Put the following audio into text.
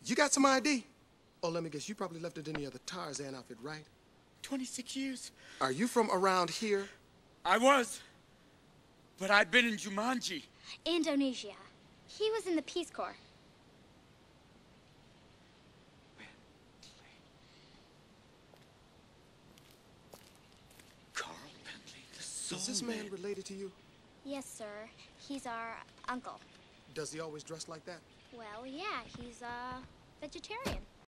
You got some ID? Oh, let me guess, you probably left it in the other Tarzan outfit, right? 26 years. Are you from around here? I was. But I've been in Jumanji. Indonesia. He was in the Peace Corps. Carl Bentley, the soul Is this man related to you? Yes, sir. He's our uncle. Does he always dress like that? Well, yeah, he's a vegetarian.